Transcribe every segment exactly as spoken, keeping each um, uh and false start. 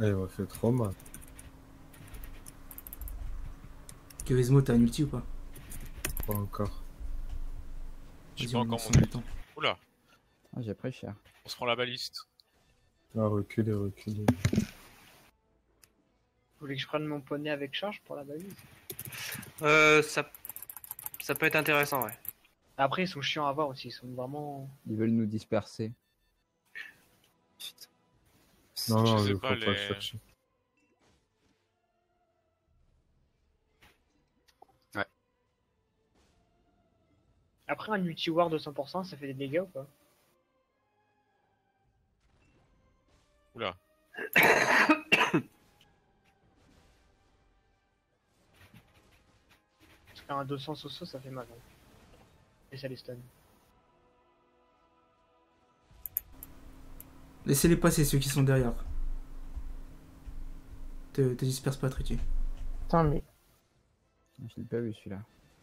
Eh, il m'a fait trop mal. Kevezmo, t'as un ulti ou pas? Pas encore. J'ai Vas-y, pas on encore lance mon en même ult. temps. Oula, Ah, j'ai pris cher. on se prend la baliste. Ah, reculez, reculez. Vous voulez que je prenne mon poney avec charge pour la balise? Euh, ça... ça peut être intéressant, ouais. Après, ils sont chiants à voir aussi, ils sont vraiment... Ils veulent nous disperser. Non, non, Je sais il faut pas, pas les- le chercher. Après, un multi-war de cent pour cent, ça fait des dégâts ou pas? Oula. Parce qu'un deux cents soso, ça fait mal. Hein. Et ça les stun. Laissez-les passer, ceux qui sont derrière. Te, te disperse pas, Tricky. Putain, mais. Je l'ai pas vu celui-là.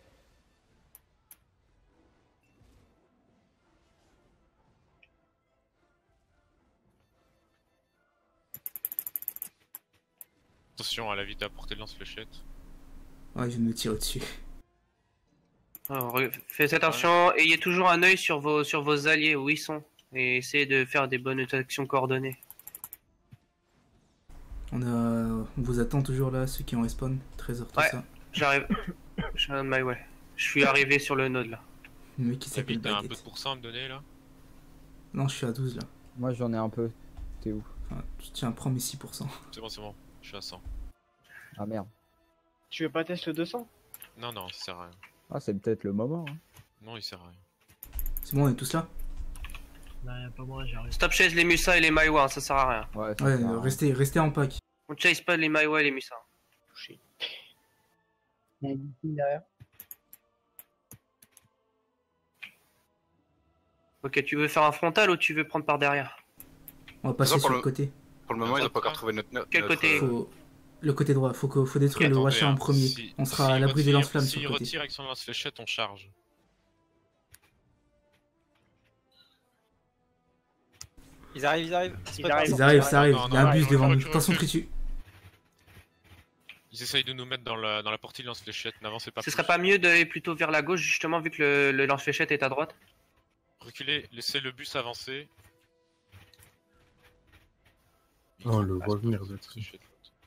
Attention à la vite à portée de lance-fléchette. Ouais, il vient de me tirer dessus. Alors, faites attention, ayez toujours un œil sur vos, sur vos alliés, où ils sont. Et essayez de faire des bonnes actions coordonnées. On a... On vous attend toujours là, ceux qui ont respawn. treize heures, tout Ouais. ça. J'arrive. Je ouais. Je suis arrivé sur le node là. Le mec qui s'appelle T'as un peu de Baguette. pourcent à me donner là? Non, je suis à douze là. Moi j'en ai un peu. T'es où? Enfin, tiens, prends mes six pour cent. C'est bon, c'est bon. Je suis à cent. Ah merde. Tu veux pas tester le deux cents? Non, non, ça sert à rien. Ah, c'est peut-être le moment. Hein. Non, il sert à rien. C'est bon, on est tous là? Non, y'a pas moi, j'arrive. Stop chase les Musa et les Maiwa, ça sert à rien. Ouais, ça Ouais, sert à euh, rien. restez, restez en pack. On chase pas les Maiwa et les Musa. Touché. Il y a une ligne derrière. Ok, tu veux faire un frontal ou tu veux prendre par derrière? On va passer pour sur le le- côté. Pour le moment, ils ont pas encore trouvé notre. notre Quel côté euh, Faut... Le côté droit, faut, que... faut détruire Ok, le attendez, Washer en hein. premier. Si- On sera à s'il l'abri des retire- lance-flammes sur S'il le côté. retire avec son lance-fléchette, on charge. Ils arrivent, ils arrivent. Ils arrivent. Ils arrivent, ça arrive. Non, Il y a non, un bus non, devant non, nous. recule, Attention, recule. Tritu. Ils essayent de nous mettre dans la, dans la portée de lance-fléchette, n'avancez pas Ce plus. serait pas mieux d'aller plutôt vers la gauche justement vu que le, le lance-fléchette est à droite? Reculez, laissez le bus avancer. Oh, on le voit venir de truc. Fléchette.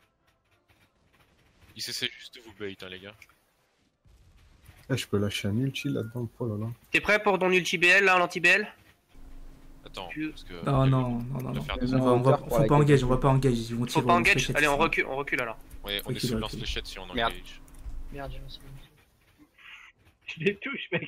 Ils essaient juste de vous bait, hein, les gars. Eh, je peux lâcher un ulti là-dedans, oh là là. T'es prêt pour ton ulti B L là, l'anti-B L? Attends, Tu- parce que... Non, non, non, non, va non. faire On des va, on va, pour faut la pas engager, quête. on va pas engager. Ils vont Faut tirer pas au engage? lance-fléchette, Allez, on sinon. recule, on recule alors. Ouais, on Faut est qu'il sous recule. lance-fléchette si on Merde. engage. Merde, j'ai lancé mon ulti. Je les touche, mec.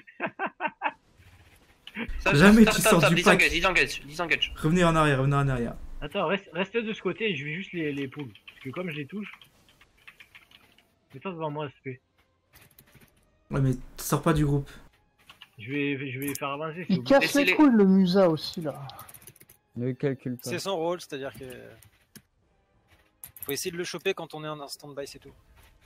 Stop, Jamais stop, tu stop, sors stop, du pack. disengage, disengage, disengage. Revenez en arrière, revenez en arrière. Attends, reste, restez de ce côté, je vais juste les, les poules. Parce que comme je les touche. Mets-toi devant moi, S P. Ouais, mais sors pas du groupe. Je vais, je vais faire avancer. c'est Il obligé. casse Laissez-les. les couilles le Musa aussi là. Ne calcule pas. C'est son rôle, c'est-à-dire que. Faut essayer de le choper quand on est en stand-by, c'est tout.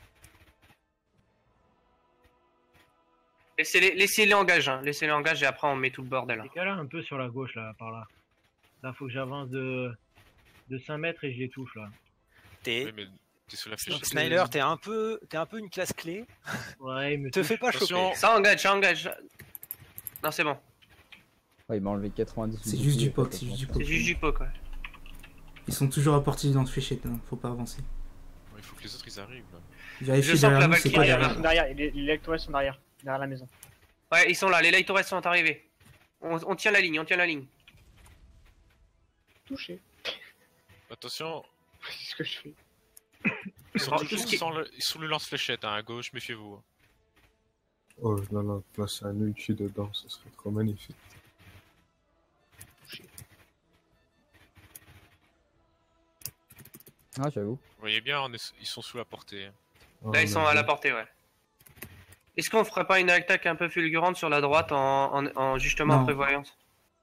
Laissez-les laissez-les engage, hein. Laissez-les engage et après on met tout le bordel. hein. Décale un peu sur la gauche, là, par là. Là, faut que j'avance de, de cinq mètres et je les touche, là. T'es. Oui, mais t'es sous la fléchette. Snyder, t'es un peu, t'es un peu une classe clé. Ouais, il me Te touche. fais pas Attention. choper. Ça engage, ça engage. Non, c'est bon. Ouais, il m'a enlevé quatre-vingt-dix. C'est juste du poke, c'est juste du C'est poke. juste du poke, ouais. Ils sont toujours à portée du lance-fléchette, hein. Faut pas avancer. Ouais, il faut que les autres ils arrivent là. Vérifiez Je sens que derrière la nous, c'est Valkyrie quoi arrive, derrière. Ils sont derrière, les, les lecteurs sont derrière, derrière la maison. Ouais, ils sont là, les LaidtoRest sont arrivés. On, on tient la ligne, on tient la ligne. Touché. Attention, C'est ce que je fais. ils sont Oh, toujours tout ce qui- sans le- sous le lance-fléchette, hein, à gauche, méfiez-vous. Oh là là, placer un ulti dedans, ce serait trop magnifique. Ah, j'avoue. Vous voyez bien, on est- ils sont sous la portée. hein. Oh, Là, ils sont à la merde. portée, ouais. Est-ce qu'on ferait pas une attaque un peu fulgurante sur la droite en, en, en justement Non. prévoyance?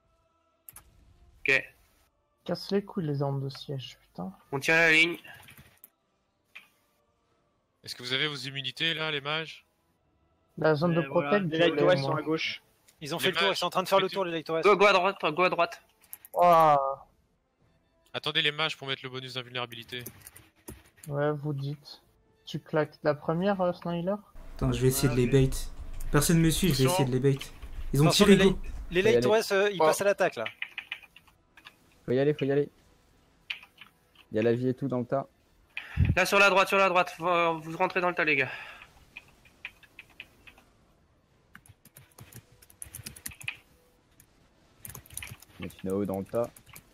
Ok, Casse les couilles les armes de siège, putain. on tient la ligne. Est-ce que vous avez vos immunités là, les mages? La zone de Euh, voilà, protect, Les je l'ai, lecteurs sont moi. à gauche. Ils ont Les fait le tour, mages, ils sont en train de faire le mettez- tour, les Lectores. Go, go à droite, go à droite. Oh, Attendez les mages pour mettre le bonus d'invulnérabilité. Ouais, vous dites. Tu claques la première, euh, Snyder? Attends, je vais essayer de les bait. Personne me suit, je vais Attention. essayer de les bait. Ils ont Attention, tiré les go. Les Faut y aller. LaidtoRest, euh, ils Oh. passent à l'attaque là. Faut y aller, faut y aller. Il y a la vie et tout dans le tas. Là, sur la droite, sur la droite. Vous, vous rentrez dans le tas, les gars. Mettre une A O dans le tas.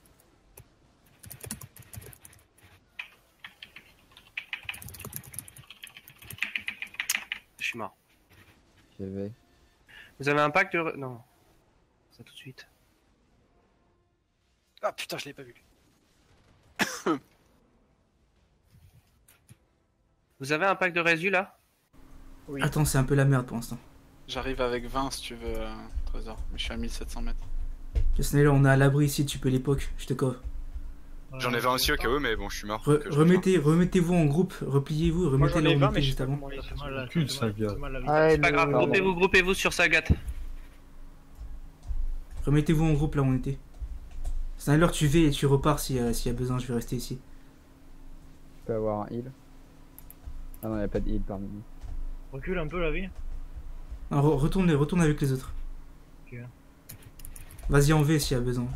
Je suis mort. J'y vais. Vous avez un pack de... re- Non. Ça tout de suite. Ah putain, je l'ai pas vu. Vous avez un pack de résu, là? Oui. Attends, c'est un peu la merde pour l'instant. J'arrive avec vingt si tu veux, euh, Trésor. Mais je suis à mille sept cents mètres. Snyder, on est à l'abri ici, tu peux l'époque, je te coffre. J'en ai vingt aussi au cas où, mais bon, je suis mort. Re- donc, euh, je remettez, remettez-vous en groupe, repliez-vous, Moi j'en remettez là ai où on vingt, était mais je sais juste pas avant. comment les C'est mal, là, Cul, c'est ça mal, vient. c'est mal, la vie. Ouais, C'est pas le- grave, Pardon. groupez-vous, groupez-vous sur Sagat. Remettez-vous en groupe là où on était. Snyder, tu vas et tu repars s'il y, a- s'il y a besoin, je vais rester ici. Je peux avoir un heal. Ah non, il n'y a pas de heal parmi nous. Recule un peu la vie. Non, re- retourne, retourne avec les autres. Ok. Vas-y en V s'il y a besoin.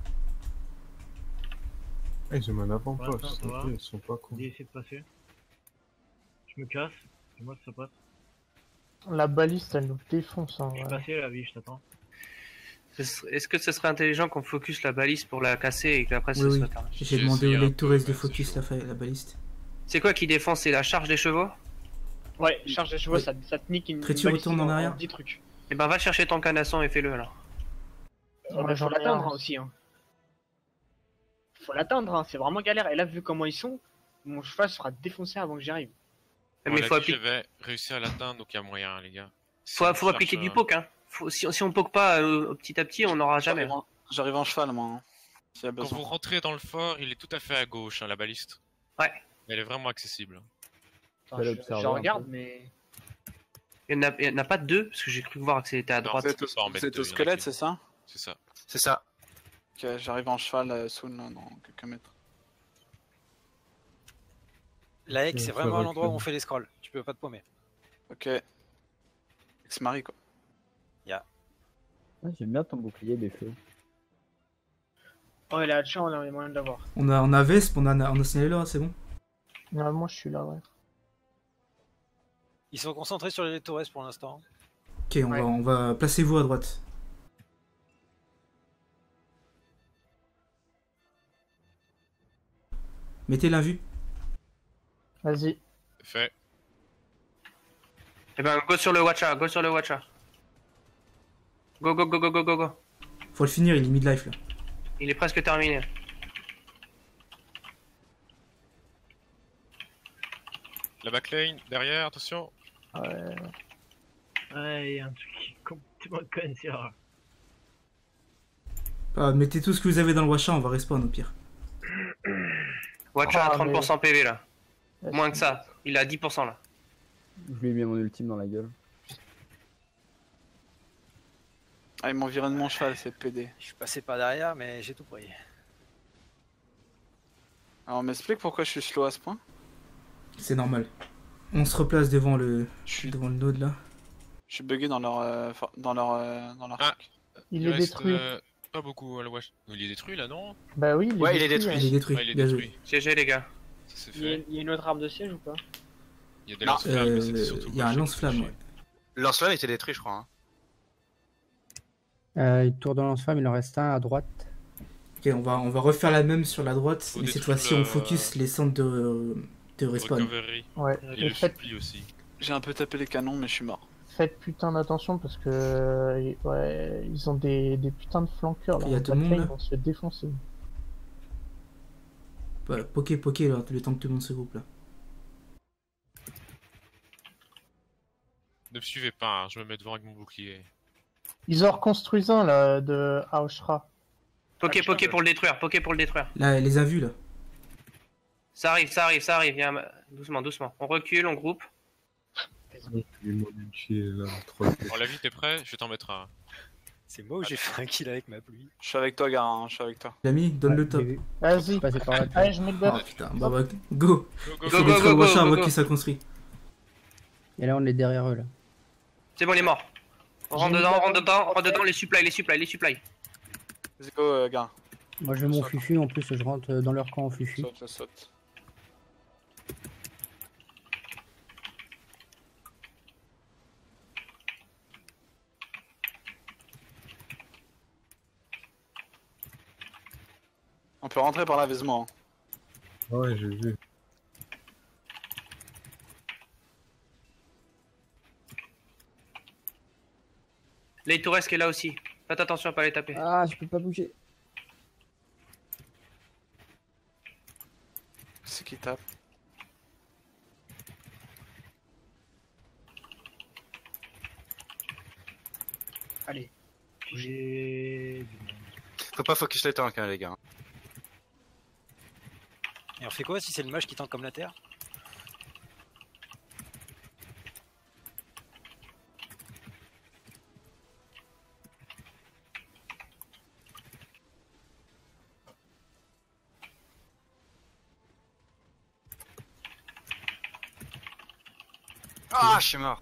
Ah, ils ont un avant-poste, Ouais, ça va. ok, ils sont pas cons. On va essayer de passer. Je me casse. Dis-moi si ça passe. La baliste, elle nous défonce en Je suis vrai. passé la vie, je t'attends. Est-ce que ce serait intelligent qu'on focus la balise pour la casser et qu'après Oui, ça oui. soit terminé? J'ai J'ai demandé au essayé un LaidtoRest peu, de mais c'est focus chaud. la, fa- la baliste. C'est quoi qui défend? C'est la charge des chevaux? Ouais, charge des chevaux, Ouais. ça, ça te nique une, Après, une tu baliste retournes en en- arrière. dix trucs. Et ben va chercher ton canasson et fais-le alors. Euh, Ouais, bah, j'en faut ai l'atteindre un. hein, aussi. Hein. Faut l'atteindre, hein, c'est vraiment galère. Et là, vu comment ils sont, mon cheval sera défoncé avant que j'y arrive. Mais On il l'a faut, dit, appli- j'avais réussi à l'atteindre, donc il y a moyen, les gars. Si faut, on faut cherche, appliquer du euh, poke, hein. Faut- si, si on poke pas euh, petit à petit, on n'aura jamais. J'arrive en- J'arrive en cheval, moi. hein, S'il y a Quand besoin. vous rentrez dans le fort, il est tout à fait à gauche, hein, la baliste. Ouais. Elle est vraiment accessible. Enfin, Fais je, l'observer je un regarde, peu. mais. Il n'y en, a- il y en a pas deux, parce que j'ai cru voir que c'était à Non, droite. c'est- C'est pas en au, mettre c'est deux, au il y en a squelette, qui- c'est ça? C'est ça. C'est ça. Ok, j'arrive en cheval, euh, soon, là, dans quelques mètres. La Heck, Ouais, c'est ça vraiment va, l'endroit où clairement. on fait les scrolls. Tu peux pas te paumer. Ok. Ex-mari, quoi. Ah, j'aime bien ton bouclier des feux. Oh, il est à chat, on a les moyens de l'avoir. On a, on a Vesp, on a, on a Snyder, c'est bon. Ouais, moi, je suis là, ouais. Ils sont concentrés sur les LaidtoRest pour l'instant. Ok, on Ouais. va, on va placez-vous à droite. Mettez l'invue. Vas-y. Fait. Et ben go sur le Watcha, go sur le Watcha. Go go go go go go go. Faut le finir, il est mid-life là. Il est presque terminé. La backlane, derrière, attention. Ouais. Ouais, il y a un truc qui est complètement con, c'est rare. Ah, mettez tout ce que vous avez dans le Washa, on va respawn au pire. Watcha Ah, à trente pour cent P V là. Ouais, Moins c'est- que ça. Il est à dix pour cent là. Je lui ai mis mon ultime dans la gueule. Ah, ils m'ont viré de mon cheval, c'est P D. Je suis passé par derrière, mais j'ai tout pris. Alors, on m'explique pourquoi je suis slow à ce point? C'est normal. On se replace devant le, Je suis, devant le node là. je suis bugué dans leur, euh, for- dans leur, euh, dans leur Ah. truc. Il Il est reste, détruit. euh, pas beaucoup, hein, le wash. Il est détruit là, non? Bah oui, il est Ouais, il est détruit. Il est détruit, Ouais, il est bien détruit. joué. G G les gars. Ça c'est Il y, a, fait. il y a une autre arme de siège ou pas? Il y a des Non. lance-flammes, mais c'était Euh, surtout Il y a un le lance-flamme, chef. ouais. Lance-flamme était détruit, je crois. hein. Euh, il tourne de lance-flamme, il en reste un à droite. Ok, on va, on va refaire la même sur la droite, Faut mais cette détruire fois-ci le- on focus les centres de, de respawn. Recovery. Ouais. Et Et le faites, supplie aussi. J'ai un peu tapé les canons, mais je suis mort. faites putain d'attention parce que euh, ouais, ils ont des, des putains de flanqueurs là. Il y a En tout le monde, backline, là. ils vont se défoncer. Ouais, poké, poké, là, le temps que tout le monde se groupe là. Ne me suivez pas, hein, je me mets devant avec mon bouclier. Ils en reconstruisent un là de Aoshra. Poké putain, poké ouais. pour le détruire, poké pour le détruire. Là, elle les a vus là. Ça arrive, ça arrive, ça arrive. Viens, doucement, doucement. On recule, on groupe. Et mon ulti est là, trois. Bon, la vie, t'es prêt? Je vais t'en mettre un. C'est moi où j'ai fait un kill avec ma pluie. Je suis avec toi, gars, hein, je suis avec toi. L'ami, donne Ouais, le j'ai top. vu. Vas-y. Passé par là. Allez, je mets le Ah buff. putain, bah, bah go. Go, go, Il Go, faut go, des go, trucs go, machin, on go, voit go. qui ça construit. Et là, on est derrière eux, là. C'est bon, il est mort. On rentre J'ai dedans, mis on rentre la- dedans, on rentre dedans, les supplies, les supplies, les supplies. Vas-y, go, euh, gars. Moi, je veux mon fufu. En plus, je rentre dans leur camp en Je fufu. saute, je saute. On peut rentrer par là, Vesmo. Ouais, j'ai vu. LaidtoRest qui est là aussi. Faites attention à pas les taper. Ah, je peux pas bouger. C'est qui tape. Allez. J'ai. Faut pas focus les tanks, hein, les gars. Et on fait quoi si c'est le mage qui tank comme la terre? Ah, je suis mort.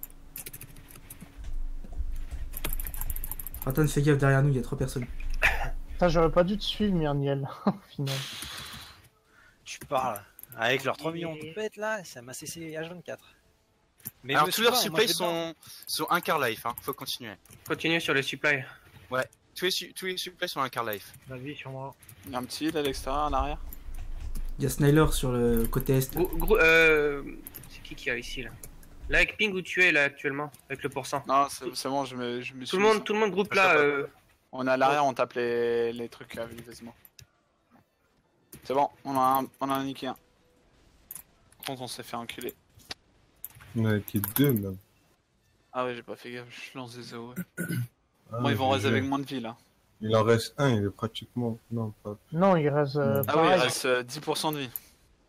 Ratan, fais gaffe, derrière nous, il y a trois personnes. Putain, j'aurais pas dû te suivre, Mirniel, au final. Tu parles. Avec leurs trois millions de pètes là, ça m'a cessé H vingt-quatre. Mais Alors je me tous suis leurs pas, moi, supplies je vais sont, sont un quart life, hein. Faut continuer. Continuez sur les supplies. Ouais, tous les, su- tous les supplies sont un quart life. David sur moi. Il y a un petit heal à l'extérieur, en arrière. Il y a Snyler sur le côté est. Gros, gros, euh... C'est qui qui a ici là? Là avec ping où tu es là actuellement, avec le pourcent. Non, c'est c'est bon, je me, je me suis Tout le mis monde, ça. tout le monde groupe Je sais là. pas. Euh... On est à l'arrière, on tape les, les trucs avec Vesmo. C'est bon, on a un, on a un niqué un. Par contre, on s'est fait enculer. Il y en a qui deux, même. Ah ouais, j'ai pas fait gaffe, je lance des A O. Ouais. Ah, Bon, ils vont j'ai rester vu. avec moins de vie là. Il en reste un, il est pratiquement... Non, pas... Non, il reste euh, Ah oui, il pareil. reste euh, dix pour cent de vie.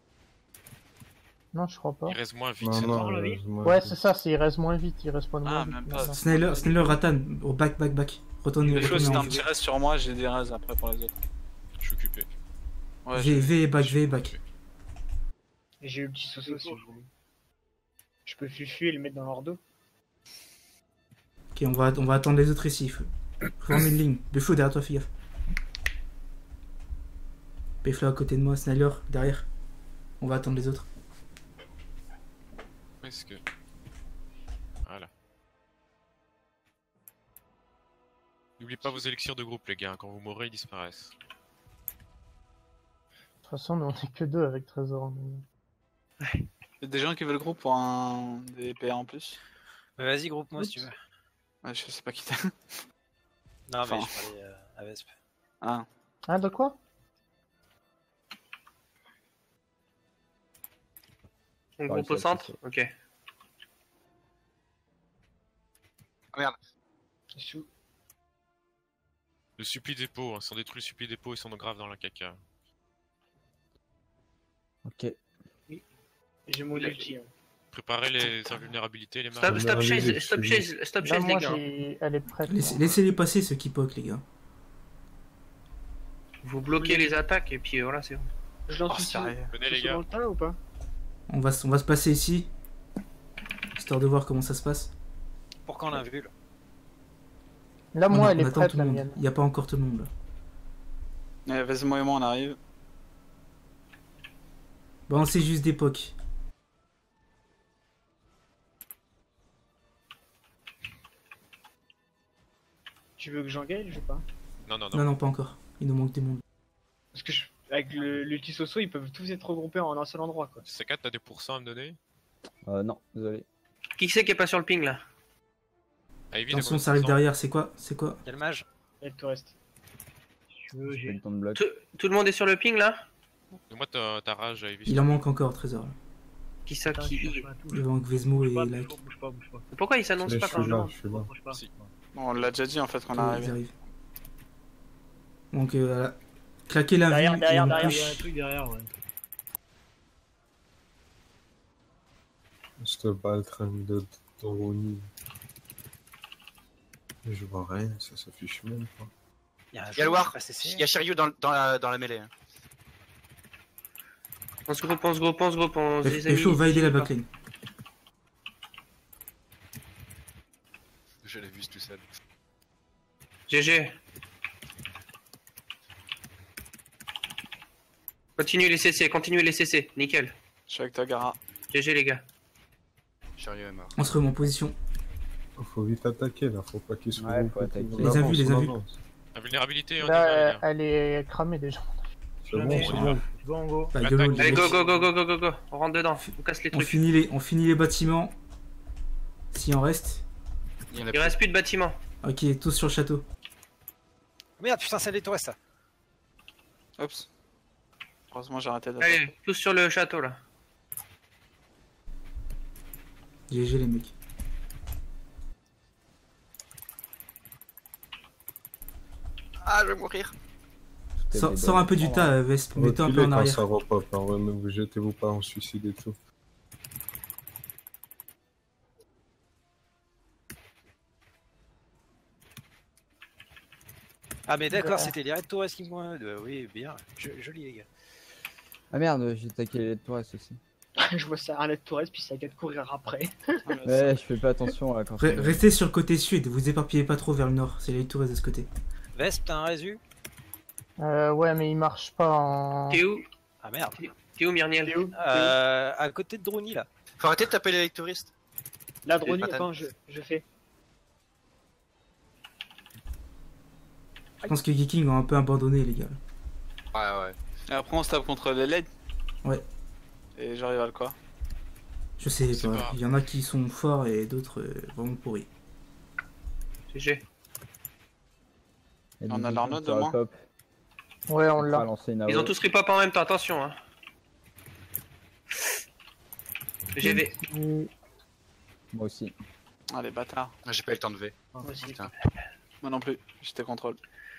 Non, je crois pas. Il reste moins vite. Non, c'est non, mort. la vie heureusement, Ouais, je- c'est ça, c'est il reste moins vite, il reste moins Ah, vite. même maintenant. pas. Snyler, Snyler, Ratan, au back, back, back. Retourne, Les choses, retourne c'est en un petit reste sur moi, j'ai des raises après pour les autres. Je suis occupé. Ouais, V, j'ai- V et back, V et back. Et j'ai eu le petit soso si vous voulez. Je peux fufuer et le mettre dans leur dos. Ok, on va, on va attendre les autres ici. Faut former une ligne. Le flou derrière toi, fais gaffe. Péfla à côté de moi, Snyler derrière. On va attendre les autres. Est-ce que... Voilà. N'oubliez pas vos élixirs de groupe, les gars. Quand vous mourrez, ils disparaissent. De toute façon, nous, on est que deux avec Trésor. Il y a des gens qui veulent le groupe pour un des P A en plus. Bah, vas-y, groupe-moi si tu veux. Ouais, je sais pas qui t'es. Non, Enfin. mais je parlais euh, à Vesp. Ah. Ah, de quoi? On Ouais, groupe au c'est centre. accessible. Ok. Ah, merde. Sous. Le suppli dépôt, hein. Si on détruit le suppli dépôt, ils sont graves dans la caca. Ok. J'ai mon ulti. Hein. Préparez les invulnérabilités, les Stop, mages. stop Vas-y, chase, vas-y, stop vas-y. chase, stop Là, chase les moi, gars. j'ai... elle est prête. Laissez- moi. Laissez-les passer ceux qui poke, les gars. Vous bloquez les attaques et puis voilà, c'est bon. Je lance Oh, une sérieux. Venez, les soso dans gars. le tas ou pas? On va, s- on va se passer ici. Histoire de voir comment ça se passe. Pour quand l'invul? Là, On- moi, on elle est attend prête, tout la le monde. mienne. Il n'y a pas encore tout le monde là. Eh, Vesmo et moi, on arrive. Bah, on sait juste d'époque. Tu veux que j'engage ou pas? Non, non, non. Non, non, pas encore. Il nous manque des mondes. Parce que je... avec le- l'ulti soso, ils peuvent tous être regroupés en un seul endroit quoi. C quatre, t'as des pourcents à me donner? Euh, non, désolé. Qui c'est qui est pas sur le ping là? Ah, Ivy, Attention, t'as ça arrive combien de derrière. C'est quoi? C'est quoi? Y'a le mage. LaidtoRest. Si tu veux, J'ai j'ai. le temps de bloc. Tout, tout le monde est sur le ping là? Donne-moi ta, ta rage à Ivy. Il en manque encore, Trésor. Là. Qui ça Attends, je qui... cherche ma touche. Il manque Vesmo et Bouge pas, Like. bouge pas, bouge pas, bouge pas. Pourquoi il s'annonce Je pas quand suis je là, demande? je suis là. Bouge pas. Si. Bon, on l'a déjà dit en fait qu'on Ok, arrive. ils arrivent. Donc, euh, voilà. Claquez la Derrière, vie derrière, et on derrière. Il y a un push. truc derrière, ouais. Cette balle train de Doroni. Je vois rien, ça s'affiche même pas. Il y a, Il y a le War, il y a Shiryu dans, dans, la, dans la mêlée. hein. On se groupe, on se groupe, on se groupe, on se les amis. Pécho va aider la backline. Je l'ai vu tout seul. G G. Continue les C C, continue les C C, nickel. Je suis avec ta Gara. G G les gars. Shiryu est mort. On se remet en position. Faut vite attaquer là, faut pas qu'ils se Ouais, regroupent faut attaquer. autour. Les On a vus, les a avance, vus. on avance. La vulnérabilité, on y Là, va, les elle, gars. elle est cramée déjà. C'est bon, Jamais. c'est on y bon. va. C'est bon, go. Bah, Attaque. YOLO, les Allez, mecs. go, go, go, go, go, go, go. On rentre dedans, on casse les On trucs. finit les, on finit les bâtiments. S'il en reste. Il y en a Il plus. reste plus de bâtiments. Ok, tous sur le château. Merde, putain, c'est LaidtoRest ça. Oups. Heureusement, j'ai arrêté d'attaquer. Allez, tous sur le château là. G G les mecs. Ah, je vais mourir. Sors, sors un peu du tas, euh, Vesp. Mets-toi un peu Reculez en quand ça arrière. repop, hein, ouais, mais vous jetez-vous pas en suicide et tout. Ah, mais d'accord, Ouais. c'était les LaidtoRest qui me. Euh, oui, bien. Je- Joli, les gars. Ah merde, j'ai attaqué les toilettes aussi. Je vois ça à la tourette, puis ça va courir après. Ouais, je fais pas attention là quand Re- je- Restez sur le côté sud, vous éparpillez pas trop vers le nord. C'est les tours de ce côté. Vesp, t'as un résu? Euh, ouais, mais il marche pas en. T'es où? Ah merde. T'es où Myrniel? Euh, à côté de Drony là. Faut arrêter de taper les lectoristes. La drone, Et patate. attends, je, je fais. Je pense que Geeking ont un peu abandonné, les gars. Ouais, ouais. Et après, on se tape contre les L E D. Ouais. Et j'arrive à le quoi? Je sais C'est pas. pas- Il y en a qui sont forts et d'autres euh, vraiment pourris. G G. Il y On a des l'arnaud gens sur la demain. pop. Ouais, on On va l'a. lancer une Ils A O. ont tous repop en même temps, attention hein. G V. Moi aussi. Ah, les bâtards. Ah, j'ai pas eu le temps de V. Moi aussi. Putain. Moi non plus, j'étais contrôle.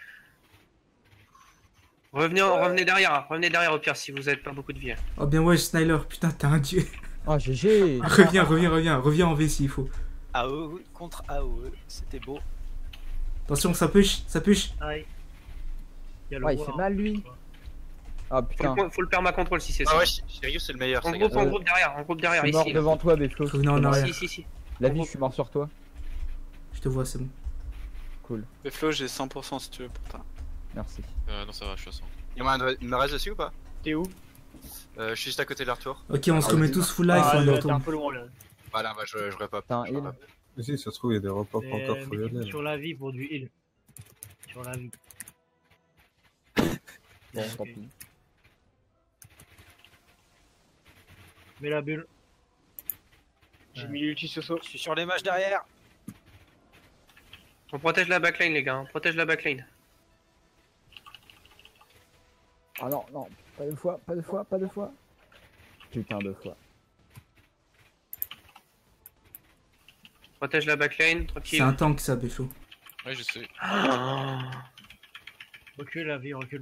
Revenez, revenez derrière, hein. Revenez derrière au pire si vous avez pas beaucoup de vie. hein. Oh bien ouais, Snyler, putain, t'es un dieu. Oh, G G. reviens, reviens, reviens, reviens en V s'il faut. A O E contre A O E, c'était beau. Attention, ça push, ça push. Aïe. Il y a le Ouais, il War. fait mal lui. Ah Faut putain. le, faut le perma contrôle si c'est ça. Ah ouais, Shiryu c'est le meilleur. On ça, groupe, gars. on groupe derrière, on groupe Je derrière suis mort ici. là. devant toi, Beflo. Revenez en arrière. Si, si, si. La vie, je suis mort sur toi. Je te vois, c'est bon. Cool. Mais Flo, j'ai cent pour cent si tu veux pour toi. Merci. Euh, non, ça va, je suis à cent. Il y en a un- il me reste dessus ou pas? T'es où? euh, Je suis juste à côté de leur tour. Ok, on se Ah, remet oui. tous full life, Ah, on y là, t'es un retourne. peu loin là. Voilà, bah je, je repop. T'as un Je heal. repop. Si, ça se trouve, il y a des repop Et, encore, faut y mais aller. là. sur la vie pour du heal. Sur la vie. Bon, tant pis. Mets la bulle. J'ai mis l'ulti Soso. Je suis sur les mages derrière. On protège la backline les gars, on protège la backline. Ah non, non. Pas deux fois, pas deux fois, pas deux fois. Putain, deux fois. Protège la backline, C'est tranquille. un tank ça, Beflo. Ouais, je sais. Recule la vie, recule.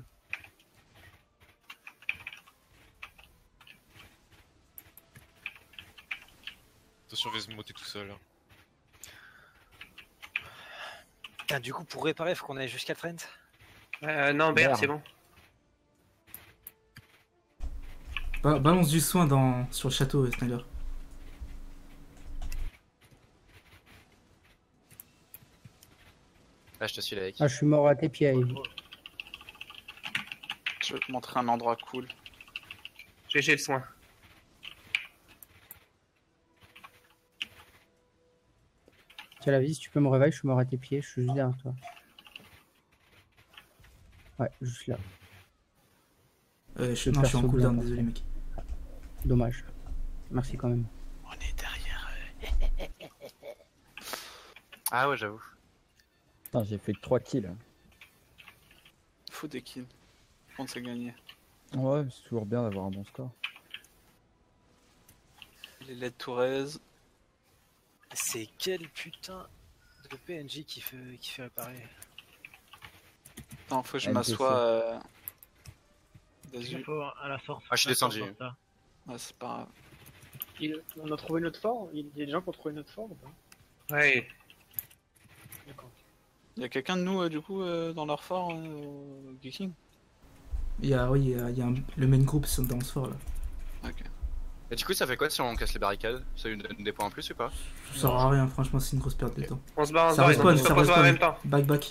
Attention, Vesmo, t'es tout seul. hein. Ah, du coup, pour réparer, faut qu'on aille jusqu'à le friend. Euh, non, Bert, Merde. c'est bon. Ba- balance du soin dans... sur le château, euh, Snyder. Là, je te suis là, avec. Ah, je suis mort à tes pieds, Ivy. Je vais te montrer un endroit cool. G G le soin. Tu as la vie, si tu peux me réveiller, je suis mort à tes pieds, je suis juste derrière toi. Ouais, juste là. Euh, je... Le Non, je suis en perso cooldown, blanc. désolé mec. Dommage. Merci quand même. On est derrière. Ah ouais, j'avoue. Putain, j'ai fait que trois kills. Faut des kills. Je pense que c'est gagné. Ouais, mais c'est toujours bien d'avoir un bon score. Les L E D Tourez. C'est quel putain de P N J qui fait, qui fait réparer. Non, faut que je N P C. m'assoie. Euh... Il Dazu. faut à la sorte. Ah, je suis à la sorte, descendu. ça. Ouais, c'est pas grave. Il- On a trouvé notre fort? Il y a des gens qui ont trouvé notre fort ou pas? Ouais. D'accord. Y'a quelqu'un de nous, euh, du coup, euh, dans leur fort, euh, Geeking? Il y a, oui, il y a, il y a un- le main group sont dans ce fort là. Ok. Et du coup, ça fait quoi si on casse les barricades? Ça lui donne des points en plus ou pas? Ça sert à rien, franchement, c'est une grosse perte de temps. On se barre, on se Ça barre, respawn, ils ça se reposent en même respawn. temps. Back, back.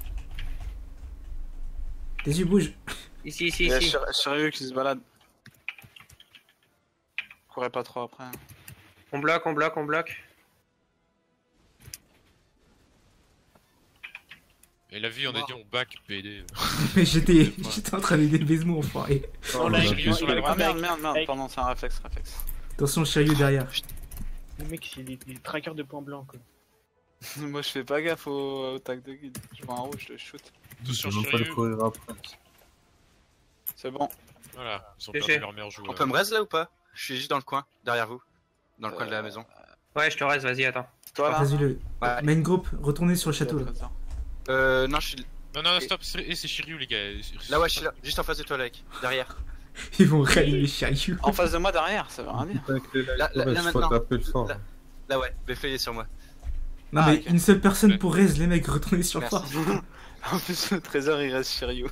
Tes yeux bougent. Ici, ici, Il y a ici. Shir- Shiryu qui se balade. Courez pas trop après. On bloque, on bloque, on bloque. Et la vie, on a dit on back B D. Mais j'étais j'étais en train d'aider Besmo, enfoiré. Oh là, Shiryu il- sur il- la il- Ah il- merde, merde, merde, Avec- pardon, c'est un réflexe, réflexe. Attention, Shiryu derrière. Le mec, c'est des, des trackers de points blancs quoi. Moi je fais pas gaffe au, au tag de guide. Je vois un rouge, je le shoot. Attention, Ils vont pas le Shiryu. courir après. C'est bon. Voilà, ils ont G G. perdu leur meilleur joueur. On peut me reste là ou pas? Je suis juste dans le coin, derrière vous. Dans le coin de la maison. Ouais, je te reste, vas-y, attends. Toi là? Vas-y, le Ouais. main group, retournez sur le château là. Euh, non, je suis. Non, non, stop, c'est eh, c'est Shiryu, les gars. Là, ouais, je suis là, juste en face de toi, Lake. Derrière. Ils vont rallumer Shiryu. En face de moi derrière, ça veut rien dire. Avec les Là, là, là, Light faut maintenant. taper le fort. Là. Là, ouais, Beffley est sur moi. Non Ah, mais ok. une seule personne pour raise les mecs, retournez sur le Merci. fort. En plus, le trésor il reste Shiryu.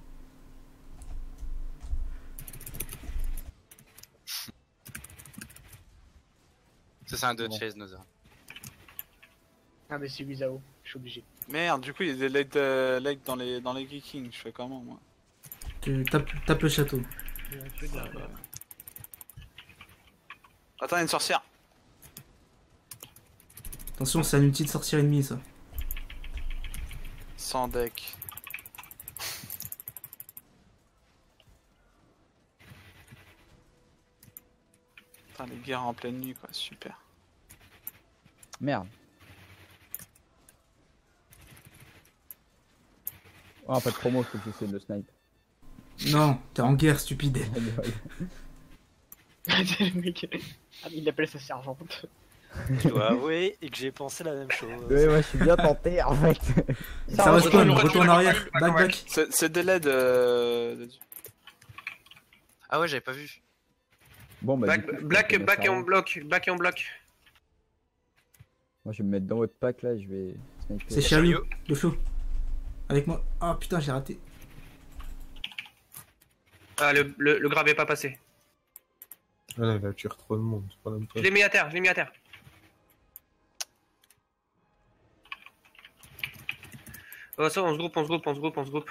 Ça, c'est un deux de Bon. chase, Nozar. Ah, mais c'est Wizao, je suis obligé. Merde, du coup il y a des late, euh, late dans les dans les Geeking. Je fais comment moi? Tu tapes, tapes le château. Il y a un truc derrière. Attends, il y a une sorcière. Attention, c'est un ulti de sorcière ennemie ça. Sans deck. Putain, les guerres en pleine nuit quoi, super. Merde. Oh, pas de promo, faut que j'essaie de le snipe. Non, t'es en guerre stupide. Le mec, ah, il appelle sa servante. Je dois avouer et que j'ai pensé la même chose. Ouais, moi je suis bien tenté en fait. Ça respawn, retourne en arrière, back back. C'est c'est des L E D euh... de- Ah ouais, j'avais pas vu. Bon bah. du Back, coup, black, je vais back et faire on un- bloque, back et on bloque. Moi je vais me mettre dans votre pack là, je vais sniper. C'est Shiryu, le flow. Avec moi. Ah putain, j'ai raté. Ah, le, le, le grab est pas passé. Ah là, il a tué trop de monde. c'est pas la même Je chose. l'ai mis à terre, je l'ai mis à terre. Oh, ça, on se groupe, on se groupe, on se groupe, on se groupe.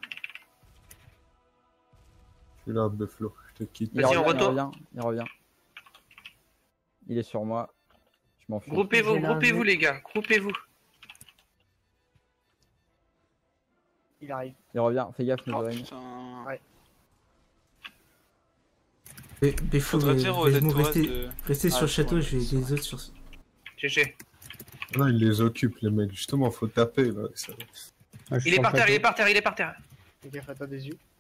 Je suis là, Buffalo, je te quitte. Il Vas-y, revient, on il retourne. revient, il revient. Il est sur moi. Je m'en fous. Groupez-vous, J'ai groupez-vous largué. les gars, groupez-vous. Il arrive. Il revient, fais gaffe, Oh Nozoren. putain. Ouais. Mais, mais faut Faudrait dire au Vesmo, LaidtoRest rester, de... rester Ah, sur le château, ouais, je vais c'est aider les vrai. autres sur. G G. Non, il les occupe, les mecs. Justement, faut taper là. Ça... Ah, je suis Il est sur par le terre, il est château. par terre, il est par terre. Fais gaffe à toi des yeux.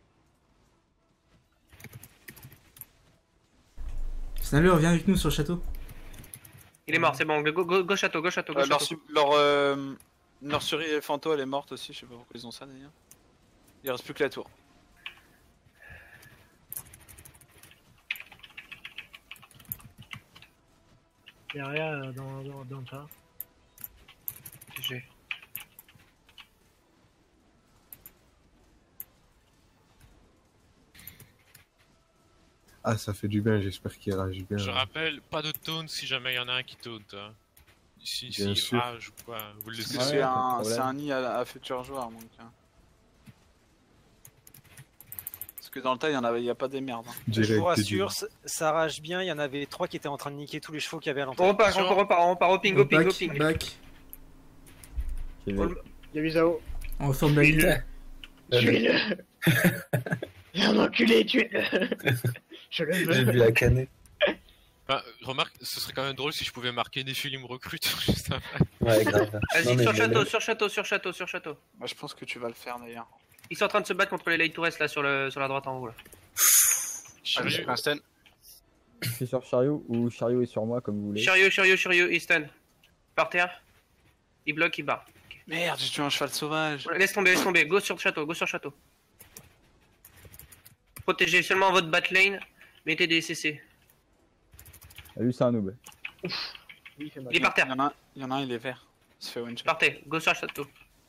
Snaleur, viens avec nous sur le château. Il est mort, c'est bon. Go, go, go château, go château, go Euh, leur, château. su- leur, euh, leur souris Fanto elle est morte aussi, je sais pas pourquoi ils ont ça d'ailleurs. Il reste plus que la tour. Derrière, euh, dans, dans, dans le tas. G G. Ah, ça fait du bien, j'espère qu'il rage bien. Je rappelle, pas de taunt si jamais il y en a un qui taunt. Hein. Si, Bien si sûr. rage ou quoi, vous le laissez. Parce que Ouais, c'est pas de un, problème. c'est un nid à, à futur joueur donc. hein. Parce que dans le tas il y en a, il y a pas des merdes. hein. Je Direct, vous t'es rassure, dur. ça- ça rage bien. Il y en avait trois qui étaient en train de niquer tous les chevaux qu'il y avait à On l'entrée. repart, on repart, on repart au ping, au ping, au Back, ping. back. J'y vais. Il y a Wizao. On reforme la ligne. Tuez-le. Il y a un enculé, tuez-le. Je le veux. la canner. Bah, remarque, ce serait quand même drôle si je pouvais marquer Nephilim recrute juste après. Ouais, grave. Vas-y, sur château, sur château, sur château, sur château. Moi je pense que tu vas le faire d'ailleurs. Ils sont en train de se battre contre les LaidtoRest là sur, le, sur la droite en haut là. Ah, j'ai pris un stun. Je suis sur Chariot ou Chariot est sur moi comme vous voulez. Chariot, chariot, chariot, il stun. Par terre. Il bloque, il barre. Merde, j'ai tué un cheval sauvage. Laisse tomber, laisse tomber. Go sur le château, go sur le château. Protégez seulement votre bat lane. Mettez des C C. Ah, lui c'est un noob. Oui, il fait mal. Il est par Il y terre. en a, il y en a un, il est vert. Il se fait one shot. Partez, go sur le château.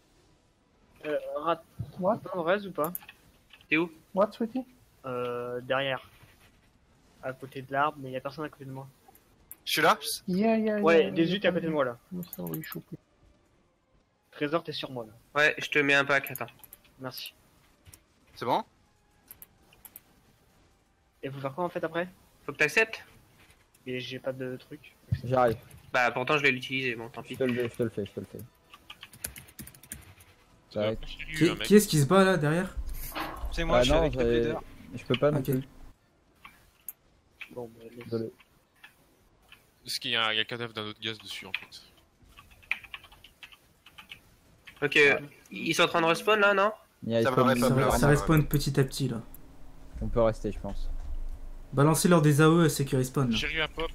Euh, rat... What? On reste ou pas? T'es où? What, sweetie? Euh, derrière. À côté de l'arbre, mais y a personne à côté de moi. Je suis là? Yeah, yeah, Ouais, yeah, dix-huit est à côté de moi là. Sorry, choupi. Trésor, t'es sur moi là. Ouais, je te mets un pack, attends. Merci. C'est bon? Et faut faire quoi en fait après? Faut que t'acceptes? Et j'ai pas de truc. J'arrive. Bah pourtant je l'ai utilisé, bon tant Je pis. te le fais, je te le fais, je te le fais. J'arrive. Qui, qui est-ce qui se bat là derrière? C'est moi, Ah je suis non, avec le j'ai- plaideur. je peux pas non Ok. plus. Bon, bah, laisse. Désolé. Est-ce qu'il y, a un- il y a le cadavre d'un autre gaz dessus en fait? Ok, ils sont en train de respawn là, non? Il y a- Ça il va faut- rester Ça, bleu, ça ouais. respawn petit à petit là. On peut rester, je pense. Balancez leur des A E, c'est qu'ils respawn là. Chérie à pop.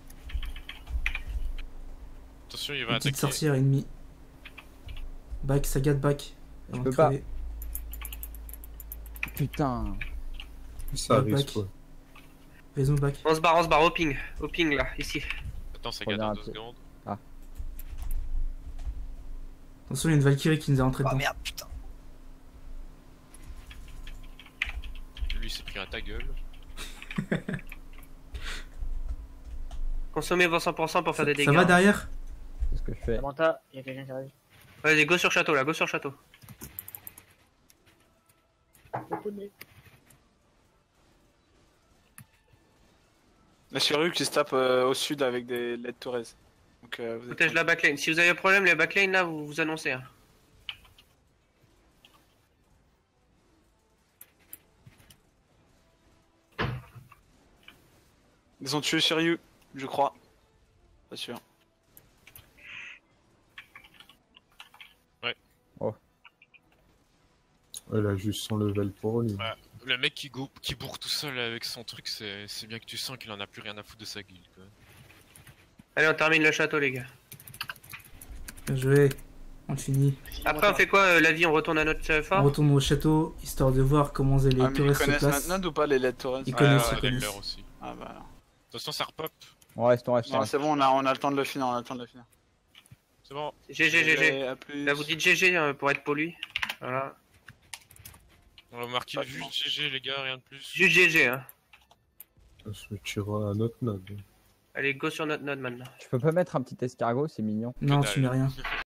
Attention, il va Une petite attaquer. sorcière ennemie. Back, Sagat, back. Je Avant peux de pas. crever. Putain. Ça Back. respawn. Raison back. On se barre, on se barre au ping, au ping là, ici. Attends, ça Regarde garde un dans deux peu. secondes. Attention, il y a une Valkyrie qui nous a rentré Oh dedans. merde, putain. Lui, il s'est pris à ta gueule. Consommez vos cent pour cent pour faire Ça, des ça dégâts. va derrière? C'est ce que je fais. Samantha, y a quelqu'un qui arrive. Vas-y, go sur château là, go sur château. La chirurgie qui se tape euh, au sud avec des LaidtoRest. Donc euh, vous êtes... Protège la backline. Si vous avez un problème, les backline là, vous vous annoncez. Hein. Ils ont tué Shiryu, je crois. Pas sûr. Elle a juste son level pour lui. Ouais. Le mec qui, go- qui bourre tout seul avec son truc, c'est c'est bien que tu sens qu'il en a plus rien à foutre de sa guilde. Quoi. Allez, on termine le château, les gars. Bien joué. On finit. Après, on fait quoi euh, la vie? On retourne à notre euh, On fort? retourne au château, histoire de voir comment les Ah, mais ils touristes se connaissent placent. maintenant ou pas les LaidtoRest? Ils Ouais, connaissent, ouais, ils elle connaissent. leur aussi. Ah bah alors. Attention, ça repop. On reste, on reste. on Non, reste. c'est bon, on a, on a le temps de le finir, on a le temps de le finir. C'est bon. G G, G G. À plus. Là, vous dites G G euh, pour être poli. Voilà. On va marquer Pas juste G G, les gars, rien de plus. Juste G G, hein. On se tirera à notre node. Allez, go sur notre node maintenant. Je peux pas mettre un petit escargot, c'est mignon. Non, Que tu mets rien.